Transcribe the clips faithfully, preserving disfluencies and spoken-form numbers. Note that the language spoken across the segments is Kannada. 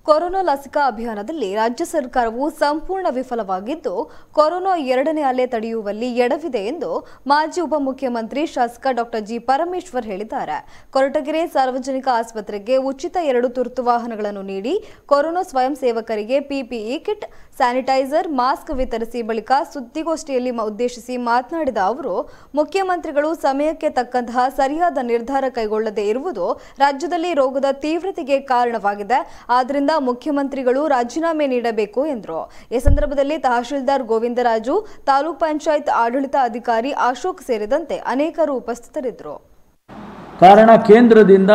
ಕೊರೋನಾ ಲಸಿಕಾ ಅಭಿಯಾನದಲ್ಲಿ ರಾಜ್ಯ ಸರ್ಕಾರವು ಸಂಪೂರ್ಣ ವಿಫಲವಾಗಿದ್ದು ಕೊರೋನಾ ಎರಡನೇ ಅಲೆ ತಡೆಯುವಲ್ಲಿ ಎಡವಿದೆ ಎಂದು ಮಾಜಿ ಉಪಮುಖ್ಯಮಂತ್ರಿ ಶಾಸಕ ಡಾಕ್ಟರ್ ಜಿ ಪರಮೇಶ್ವರ್ ಹೇಳಿದ್ದಾರೆ. ಕೊರಟಗೆರೆ ಸಾರ್ವಜನಿಕ ಆಸ್ಪತ್ರೆಗೆ ಉಚಿತ ಎರಡು ತುರ್ತು ವಾಹನಗಳನ್ನು ನೀಡಿ ಕೊರೋನಾ ಸ್ವಯಂ ಸೇವಕರಿಗೆ ಪಿಪಿಇ ಕಿಟ್, ಸ್ಯಾನಿಟೈಸರ್, ಮಾಸ್ಕ್ ವಿತರಿಸಿ ಬಳಿಕ ಸುದ್ದಿಗೋಷ್ಠಿಯಲ್ಲಿ ಉದ್ದೇಶಿಸಿ ಮಾತನಾಡಿದ ಅವರು, ಮುಖ್ಯಮಂತ್ರಿಗಳು ಸಮಯಕ್ಕೆ ತಕ್ಕಂತಹ ಸರಿಯಾದ ನಿರ್ಧಾರ ಕೈಗೊಳ್ಳದೇ ಇರುವುದು ರಾಜ್ಯದಲ್ಲಿ ರೋಗದ ತೀವ್ರತೆಗೆ ಕಾರಣವಾಗಿದೆ. ಆದ್ದರಿಂದ ಮುಖ್ಯಮಂತ್ರಿಗಳು ರಾಜೀನಾಮೆ ನೀಡಬೇಕು ಎಂದರು. ಈ ಸಂದರ್ಭದಲ್ಲಿ ತಹಶೀಲ್ದಾರ್ ಗೋವಿಂದರಾಜು, ತಾಲೂಕ್ ಪಂಚಾಯತ್ ಆಡಳಿತ ಅಧಿಕಾರಿ ಅಶೋಕ್ ಸೇರಿದಂತೆ ಅನೇಕರು ಉಪಸ್ಥಿತರಿದ್ದರು. ಕಾರಣ ಕೇಂದ್ರದಿಂದ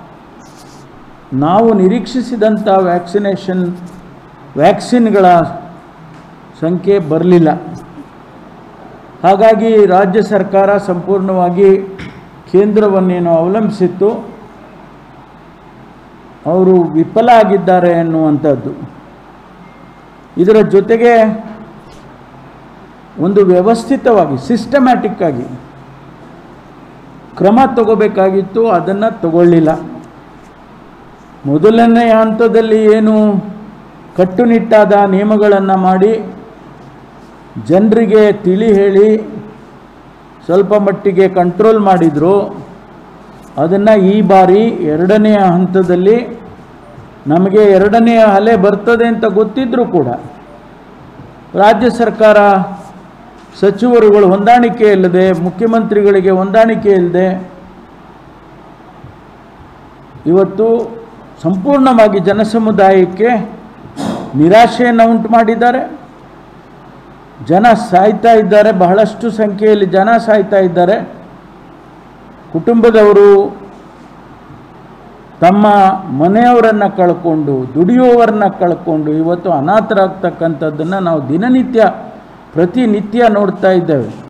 ನಾವು ನಿರೀಕ್ಷಿಸಿದಂಥ ವ್ಯಾಕ್ಸಿನೇಷನ್ ವ್ಯಾಕ್ಸಿನ್ಗಳ ಸಂಖ್ಯೆ ಬರಲಿಲ್ಲ. ಹಾಗಾಗಿ ರಾಜ್ಯ ಸರ್ಕಾರ ಸಂಪೂರ್ಣವಾಗಿ ಕೇಂದ್ರವನ್ನೇನು ಅವಲಂಬಿಸಿತ್ತು, ಅವರು ವಿಫಲ ಆಗಿದ್ದಾರೆ ಎನ್ನುವಂಥದ್ದು. ಇದರ ಜೊತೆಗೆ ಒಂದು ವ್ಯವಸ್ಥಿತವಾಗಿ ಸಿಸ್ಟಮ್ಯಾಟಿಕ್ ಆಗಿ ಕ್ರಮ ತಗೋಬೇಕಾಗಿತ್ತು, ಅದನ್ನು ತಗೊಳ್ಳಿಲ್ಲ. ಮೊದಲನೇ ಹಂತದಲ್ಲಿ ಏನು ಕಟ್ಟುನಿಟ್ಟಾದ ನಿಯಮಗಳನ್ನು ಮಾಡಿ ಜನರಿಗೆ ತಿಳಿ ಹೇಳಿ ಸ್ವಲ್ಪ ಮಟ್ಟಿಗೆ ಕಂಟ್ರೋಲ್ ಮಾಡಿದರು. ಅದನ್ನು ಈ ಬಾರಿ ಎರಡನೆಯ ಹಂತದಲ್ಲಿ ನಮಗೆ ಎರಡನೆಯ ಅಲೆ ಬರ್ತದೆ ಅಂತ ಗೊತ್ತಿದ್ದರೂ ಕೂಡ ರಾಜ್ಯ ಸರ್ಕಾರ ಸಚಿವರುಗಳು ಹೊಂದಾಣಿಕೆ ಇಲ್ಲದೆ, ಮುಖ್ಯಮಂತ್ರಿಗಳಿಗೆ ಹೊಂದಾಣಿಕೆ ಇಲ್ಲದೆ ಇವತ್ತು ಸಂಪೂರ್ಣವಾಗಿ ಜನಸಮುದಾಯಕ್ಕೆ ನಿರಾಶೆಯನ್ನು ಉಂಟು ಮಾಡಿದ್ದಾರೆ. ಜನ ಸಾಯ್ತಾ ಇದ್ದಾರೆ, ಬಹಳಷ್ಟು ಸಂಖ್ಯೆಯಲ್ಲಿ ಜನ ಸಾಯ್ತಾ ಇದ್ದಾರೆ. ಕುಟುಂಬದವರು ತಮ್ಮ ಮನೆಯವರನ್ನು ಕಳ್ಕೊಂಡು, ದುಡಿಯುವವರನ್ನ ಕಳ್ಕೊಂಡು ಇವತ್ತು ಅನಾಥರಾಗ್ತಕ್ಕಂಥದ್ದನ್ನು ನಾವು ದಿನನಿತ್ಯ ಪ್ರತಿನಿತ್ಯ ನೋಡ್ತಾ ಇದ್ದೇವೆ.